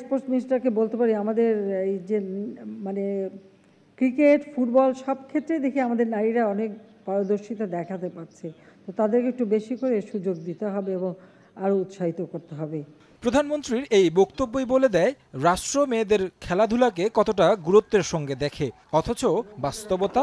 Sports মিনিস্টারকে বলতে পারি আমাদের এই যে মানে ক্রিকেট ফুটবল সব ক্ষেত্রে দেখি আমাদের নারীরা অনেক পারদর্শিতা দেখাতে পারছে, তো তাদেরকে একটু বেশি করে সুযোগ দিতে হবে এবং আরও উৎসাহিত করতে হবে। প্রধানমন্ত্রীর এই বক্তব্যই বলে দেয় রাষ্ট্র মেয়েদের খেলাধুলাকে কতটা গুরুত্বের সঙ্গে দেখে, অথচ বাস্তবতা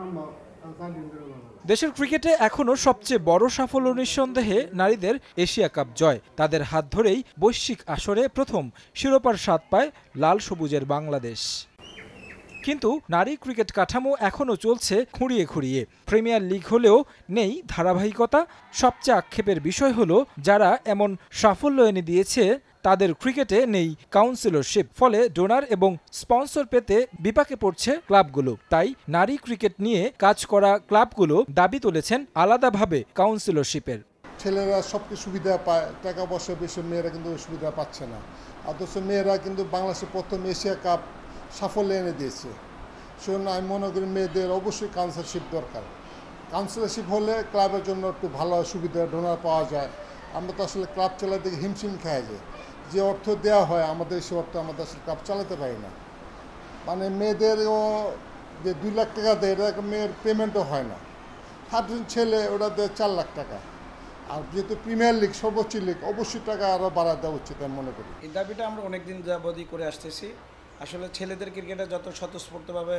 দেশের ক্রিকেটে এখনও সবচেয়ে বড় সাফল্য নিঃসন্দেহে নারীদের এশিয়া কাপ জয়। তাদের হাত ধরেই বৈশ্বিক আসরে প্রথম শিরোপার স্বাদ পায় লাল সবুজের বাংলাদেশ। কিন্তু নারী ক্রিকেট কাঠামো এখনও চলছে খুঁড়িয়ে খুঁড়িয়ে। প্রিমিয়ার লিগ হলেও নেই ধারাবাহিকতা। সবচেয়ে আক্ষেপের বিষয় হলো যারা এমন সাফল্য এনে দিয়েছে তাদের ক্রিকেটে নেই কাউন্সিলরশিপ, ফলে ডোনার এবং স্পন্সর পেতে বিপাকে পড়ছে ক্লাবগুলো। তাই নারী ক্রিকেট নিয়ে কাজ করা ক্লাবগুলো দাবি তুলেছেন আলাদাভাবে কাউন্সিলরশিপের। ছেলেরা সব কিছু সুবিধা পায়, টাকা পয়সা বেশি, মেয়েরা কিন্তু সুবিধা পাচ্ছে না। অথচ মেয়েরা কিন্তু বাংলাদেশের প্রথম এশিয়া কাপ সাফল্য এনে দিয়েছে। সেজন্য আমি মনে করি মেয়েদের অবশ্যই কাউন্সিলরশিপ দরকার। কাউন্সিলরশিপ হলে ক্লাবের জন্য একটু ভালো সুবিধা, ডোনার পাওয়া যায়। আমরা তো আসলে ক্লাব চালাতে দিকে হিমশিম খাই, যে অর্থ দেওয়া হয় আমাদের সে অর্থ আমাদের আসলে ক্লাব চালাতে পারি না। মানে মেয়েদেরও যে 2 লাখ টাকা দেয়, এটা মেয়ের পেমেন্টও হয় না। 8জন ছেলে ওটা দেয় 4 লাখ টাকা। আর যেহেতু প্রিমিয়ার লিগ সর্বোচ্চ লিগ, অবশ্যই টাকা আরও বাড়া দেওয়া উচিত আমি মনে করি। এই দাবিটা আমরা অনেকদিন যাবতই করে আসতেছি। আসলে ছেলেদের ক্রিকেটে যত স্বতঃস্ফূর্তভাবে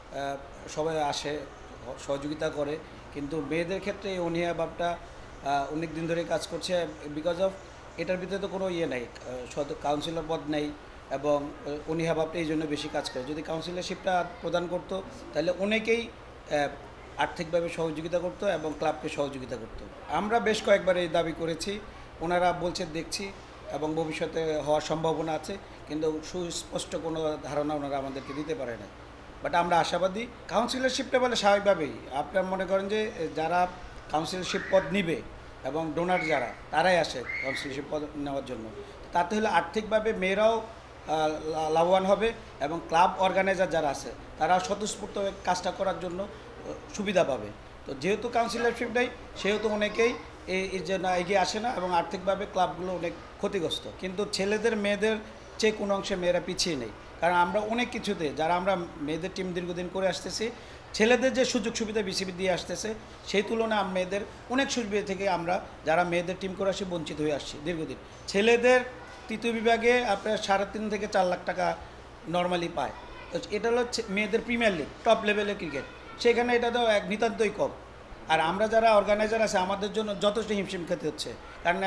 সবাই আসে, সহযোগিতা করে, কিন্তু মেয়েদের ক্ষেত্রে এই অনীহা ভাবটা অনেক দিন ধরে কাজ করছে। বিকজ অফ এটার ভিতরে তো কোনো নেই, কাউন্সিলর পদ নেই এবং অনীহা ভাবটা এই জন্য বেশি কাজ করে। যদি কাউন্সিলরশিপটা প্রদান করতো তাহলে অনেকেই আর্থিকভাবে সহযোগিতা করতো এবং ক্লাবকে সহযোগিতা করতো। আমরা বেশ কয়েকবার এই দাবি করেছি, ওনারা বলছে দেখছি এবং ভবিষ্যতে হওয়ার সম্ভাবনা আছে, কিন্তু সুস্পষ্ট কোনো ধারণা ওনারা আমাদেরকে দিতে পারে না। বাট আমরা আশাবাদী। কাউন্সিলরশিপটা বলে স্বাভাবিকভাবেই আপনারা মনে করেন যে যারা কাউন্সিলরশিপ পদ নিবে এবং ডোনার যারা, তারাই আসে কাউন্সিলরশিপ পদ নেওয়ার জন্য। তাতে হলে আর্থিকভাবে মেয়েরাও লাভবান হবে এবং ক্লাব অর্গানাইজার যারা আছে তারা স্বতঃস্ফূর্ত কাজটা করার জন্য সুবিধা পাবে। তো যেহেতু কাউন্সিলরশিপ নেই সেহেতু অনেকেই এই জন্য এগিয়ে আসে না এবং আর্থিকভাবে ক্লাবগুলো অনেক ক্ষতিগ্রস্ত। কিন্তু ছেলেদের মেয়েদের চেয়ে কোনো অংশে মেয়েরা পিছিয়ে নেই, কারণ আমরা অনেক কিছুতে যারা আমরা মেয়েদের টিম দীর্ঘদিন করে আসতেছি, ছেলেদের যে সুযোগ সুবিধা বিসিবি দিয়ে আসতেছে সেই তুলনায় মেয়েদের অনেক সুবিধা থেকে আমরা যারা মেয়েদের টিম করে আসি বঞ্চিত হয়ে আসছি দীর্ঘদিন। ছেলেদের তৃতীয় বিভাগে আপনার 3.5 থেকে 4 লাখ টাকা নর্মালি পায়। তো এটা হলো মেয়েদের প্রিমিয়ার লিগ, টপ লেভেলের ক্রিকেট, সেখানে এটা তো এক নিতান্তই কম। আর আমরা যারা অর্গানাইজার আছে আমাদের জন্য যথেষ্ট হিমশিম খেতে হচ্ছে, কারণ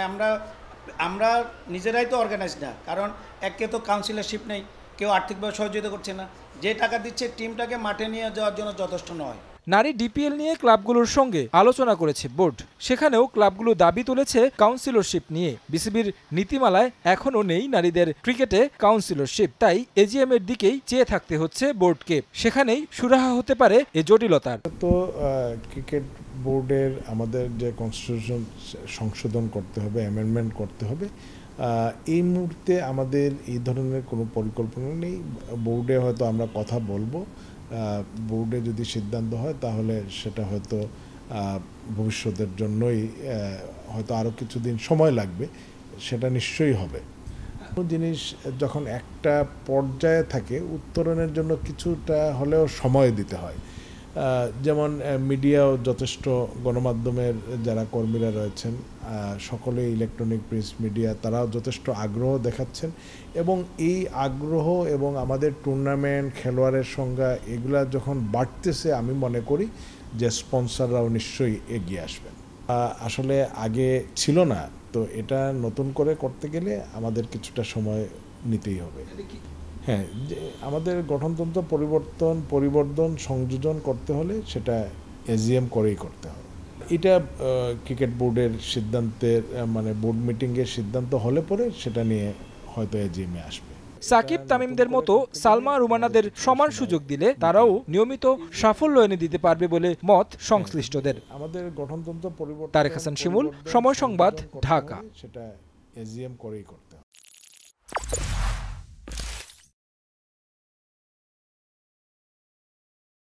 আমরা নিজেরাই তো অর্গানাইজ না, কারণ একে তো কাউন্সিলরশিপ নেই, কেউ আর্থিকভাবে সহযোগিতা করছে না, যে টাকা দিচ্ছে টিমটাকে মাঠে নিয়ে যাওয়ার জন্য যথেষ্ট নয়। নারী ডিপিএল নিয়ে ক্লাবগুলোর সঙ্গে আলোচনা করেছে বোর্ড, সেখানেও ক্লাবগুলো দাবি তুলেছে কাউন্সিলরশিপ নিয়ে। বিসিবির নীতিমালায় এখনও নেই নারীদের ক্রিকেটে কাউন্সিলরশিপ, তাই এজিএম এর দিকেই চেয়ে থাকতে হচ্ছে বোর্ডকে। সেখানেই সুরাহা হতে পারে এ জটিলতার। তো ক্রিকেট বোর্ডের আমাদের যে কনস্টিটিউশন সংশোধন করতে হবে, অ্যামেন্ডমেন্ট করতে হবে, এই মুহূর্তে আমাদের এই ধরনের কোনো পরিকল্পনা নেই। বোর্ডে হয়তো আমরা কথা বলবো, বোর্ডে যদি সিদ্ধান্ত হয় তাহলে সেটা হয়তো ভবিষ্যতের জন্যই হয়তো আরও কিছুদিন সময় লাগবে, সেটা নিশ্চয়ই হবে। জিনিস যখন একটা পর্যায়ে থাকে উত্তরণের জন্য কিছুটা হলেও সময় দিতে হয়। যেমন মিডিয়াও যথেষ্ট, গণমাধ্যমের যারা কর্মীরা রয়েছেন সকলে, ইলেকট্রনিক প্রেস মিডিয়া, তারাও যথেষ্ট আগ্রহ দেখাচ্ছেন এবং এই আগ্রহ এবং আমাদের টুর্নামেন্ট, খেলোয়াড়ের সংখ্যা এগুলা যখন বাড়তেছে, আমি মনে করি যে স্পন্সররাও নিশ্চয়ই এগিয়ে আসবেন। আসলে আগে ছিল না, তো এটা নতুন করে করতে গেলে আমাদের কিছুটা সময় নিতেই হবে। হ্যাঁ, আমাদের গঠনতন্ত্র পরিবর্তন সংযোজন করতে হলে সেটা এজিএম করেই করতে হবে। এটা ক্রিকেট বোর্ডের সিদ্ধান্তের মানে বোর্ড মিটিংয়ের সিদ্ধান্ত হলে পরে সেটা নিয়ে হয়তো এজিএমে আসবে। সাকিব তামিমদের মতো সালমা রুমানাদের সমান সুযোগ দিলে তারাও নিয়মিত সাফল্য এনে দিতে পারবে বলে মত সংশ্লিষ্টদের। আমাদের গঠনতন্ত্র পরিবর্তন। তারেক হাসান শিমুল, সময় সংবাদ, ঢাকা। সেটা এজিএম করেই করতে হবে।